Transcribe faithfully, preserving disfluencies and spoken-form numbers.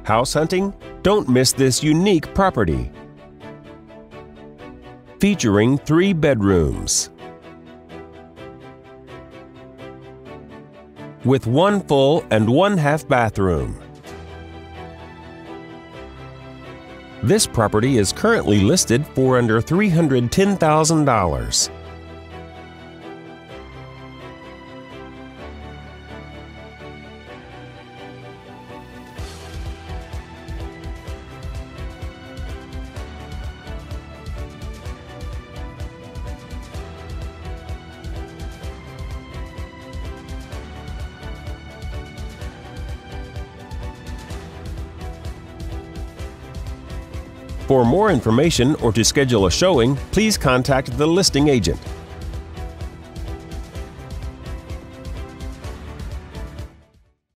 House hunting? Don't miss this unique property. Featuring three bedrooms with one full and one half bathroom. This property is currently listed for under three hundred ten thousand dollars. For more information or to schedule a showing, please contact the listing agent.